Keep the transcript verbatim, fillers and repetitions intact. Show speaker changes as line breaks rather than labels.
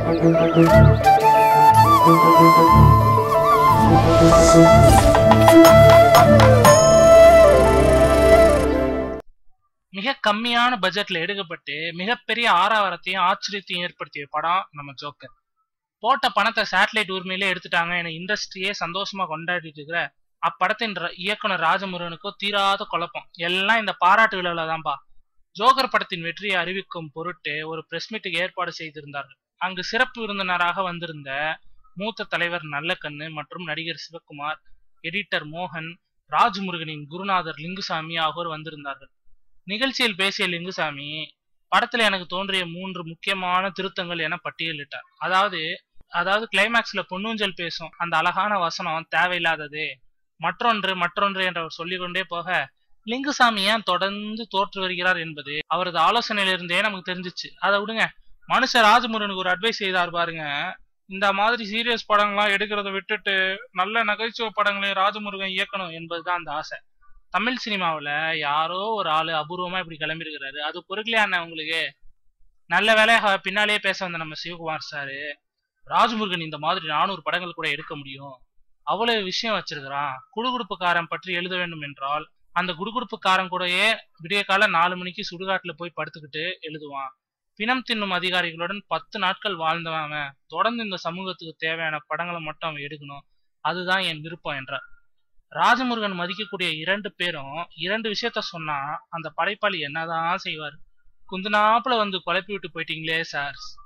மிக கம்மியான பட்ஜெட்ல எடுக்கப்பட்டு மிகப்பெரிய ஆரவாரத்தையும் ஆச்சரியத்தையும் ஏற்படுத்திய படம் நம்ம ஜோக்கர். போட்ட பணத்தை சேட்டலைட் உரிமையிலே எடுத்துட்டாங்க என இண்டஸ்ட்ரியே சந்தோஷமா கொண்டாடிட்டு இருக்கிற அப்படத்தின் இயக்குனர் ராஜமுருகனுக்கோ தீராத குழப்பம். எல்லாம் இந்த பாராட்டு விழாவில தான்பா. ஜோக்கர் படத்தின் வெற்றியை அறிவிக்கும் பொருட்டு ஒரு பிரஸ் மீட்டுக்கு ஏற்பாடு செய்திருந்தார்கள். அங்கு சிறப்பு விருந்தினராக வந்திருந்த மூத்த தலைவர் நல்லக்கண்ணு மற்றும் நடிகர் சிவகுமார், எடிட்டர் மோகன், ராஜமுருகனின் குருநாதர் லிங்குசாமி ஆகியோர் வந்திருந்தார்கள். நிகழ்ச்சியில் பேசிய லிங்குசாமி படத்துல எனக்கு தோன்றிய மூன்று முக்கியமான திருத்தங்கள் என பட்டியலிட்டார். அதாவது அதாவது கிளைமேக்ஸ்ல பொன்னூஞ்சல் பேசும் அந்த அழகான வசனம் தேவையில்லாதது, மற்றொன்று மற்றொன்று என்றவர் சொல்லிக்கொண்டே போக லிங்குசாமி ஏன் தொடர்ந்து தோற்று வருகிறார் என்பது அவரது ஆலோசனையிலிருந்தே நமக்கு தெரிஞ்சிச்சு. அதை விடுங்க, மனுஷர் ராஜமுருகனுக்கு ஒரு அட்வைஸ் செய்தார் பாருங்க. இந்த மாதிரி சீரியஸ் படங்கள்லாம் எடுக்கிறத விட்டுட்டு நல்ல நகைச்சுவை படங்களையும் ராஜமுருகன் இயக்கணும் என்பதுதான் அந்த ஆசை. தமிழ் சினிமாவில் யாரோ ஒரு ஆளு அபூர்வமா இப்படி கிளம்பிருக்கிறாரு. அது பொறுக்கலையா உங்களுக்கு? நல்ல வேலையாக பின்னாலேயே பேச வந்த நம்ம சிவகுமார் சாரு, ராஜமுருகன் இந்த மாதிரி நானூறு படங்கள் கூட எடுக்க முடியும், அவ்வளவு விஷயம் வச்சிருக்கிறான், குடுகுடுப்புக்காரன் பற்றி எழுத வேண்டும் என்றால் அந்த குடுகுடுப்புக்காரன் கூடயே விடிய கால நாலு மணிக்கு சுடுகாட்டுல போய் படுத்துக்கிட்டு எழுதுவான், பிணம் தின்னும் அதிகாரிகளுடன் பத்து நாட்கள் வாழ்ந்தவன், தொடர்ந்து இந்த சமூகத்துக்கு தேவையான படங்களை மட்டும் அவன் எடுக்கணும், அதுதான் என் விருப்பம் என்றார். ராஜமுருகன் மதிக்கக்கூடிய இரண்டு பேரும் இரண்டு விஷயத்த சொன்னா அந்த படைப்பாளி என்னதான் செய்வார்? குந்துனாப்புல வந்து குழப்பி விட்டு போயிட்டீங்களே சார்.